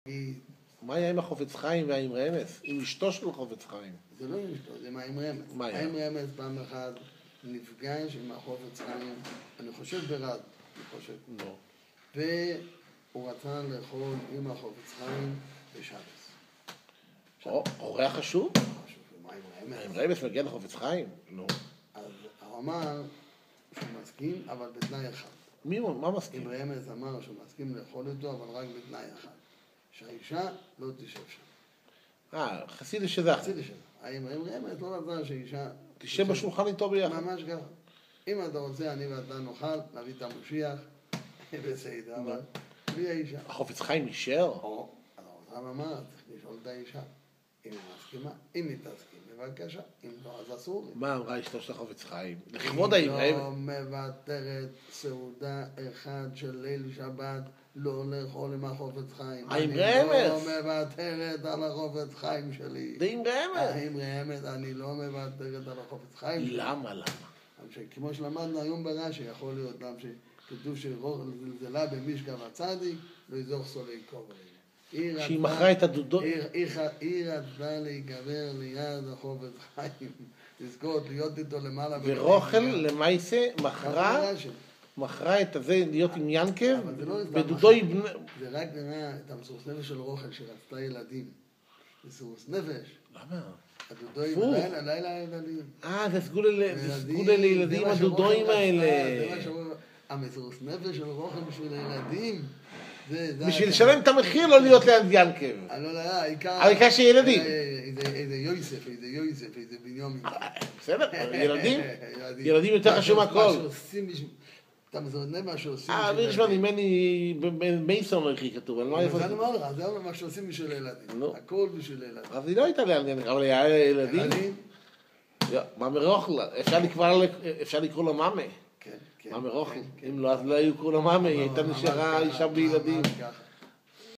מה היה עם החופץ חיים והאם רמז? עם אשתו של חופץ חיים. זה לא עם אשתו, זה עם האם רמז. מה היה? האם רמז פעם אחת נפגש עם החופץ חיים, אני חושב ברד, אני חושב. לא. והוא רצה לאכול עם החופץ חיים בשבס. אורח חשוב? חשוב, מה עם רמז? האם רמז מגיע לחופץ חיים? לא. אז הוא אמר שהוא מסכים, אבל בתנאי אחד. מה מסכים? אם רמז אמר שהוא מסכים לאכול איתו, אבל רק בתנאי אחד. שהאישה לא תשב שם. חסידי שזה אחר. חסידי שזה. האם רמז לא רצה שהאישה... תשב בשולחן איתו ביחד. ממש ככה. אם אתה רוצה, אני ואתה נאכל, נביא את המשיח, בסדר, אבל בלי האישה. החופץ חיים אישר? אז הרב אמר, צריך לשאול את האישה. אם היא מסכימה, אם היא תסכים, בבקשה. אם לא, אז אסור לי. מה אמרה אשתו של החופץ חיים? לכבוד האם היא רמז? לא מוותרת סעודה אחד של ליל שבת, לא לאכול עם החופץ חיים. האם אני לא רמז? מוותרת על החופץ חיים שלי. זה עם רמז. האם רמז, אני לא מוותרת על החופץ חיים שלי. למה? כמו שלמדנו היום ברש"י, יכול להיות גם שכתוב שרוח זלזלה במשכב הצדיק, לא יזוך סולי קוברים. שהיא מכרה את הדודות. היא רצתה להיגבר ליד החופץ חיים, לזכות להיות איתו למעלה. ורוכל למעשה מכרה את הזה להיות עם ינקב, בדודו יבנה... זה רק נראה את המסורת נפש של רוכל שרצתה ילדים. מסורת נפש. למה? הדודויים, הלילה הילדים. זה סגולה לילדים, הדודויים האלה. זה מה שאומרים, המסורת נפש של רוכל בשביל הילדים. בשביל לשלם את המחיר לא להיות ליד ינקב. לא, העיקר שילדים. איזה יוסף, איזה בנימין. בסדר, ילדים יותר חשוב מהכל. אתה מזרנה מה שעושים... אביר שמע, ממני מייסון לא הכי כתוב. זה מה שעושים בשביל ילדים. הכל בשביל ילדים. אז היא לא הייתה ליד, אבל היה ילדים. מאמי רוחל, אפשר לקרוא לה מאמי. מאמי רוחל. אם לא, אז לא היו קוראים לה מאמי, היא הייתה נשארה אישה בילדים.